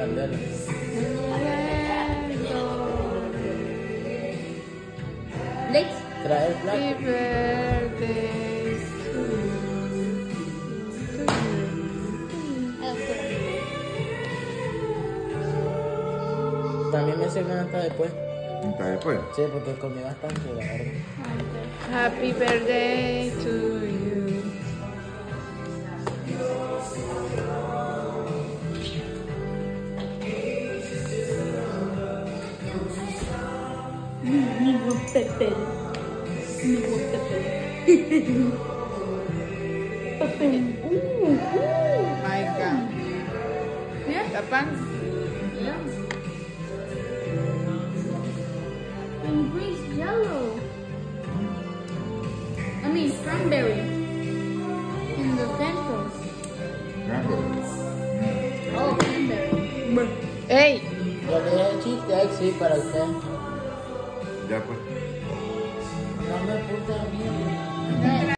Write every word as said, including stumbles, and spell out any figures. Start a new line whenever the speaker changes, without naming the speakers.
candela.
Let's
Trae el
Happy
plato.
birthday to you.
También me sirven hasta después.
¿Está después?
Sí, porque comí bastante, la verdad.
Happy birthday to you.
mi pepper. Mi pepper. Pepper. Uh, uh.
My God.
Yeah.
Tapan.
Yeah. And green's yellow. I mean cranberry. In the center.
Cranberry.
Oh, cranberry.
Hey.
Yo le dije el chiste, ay, sí, para usted.
Ya pues.
No me puse a mí.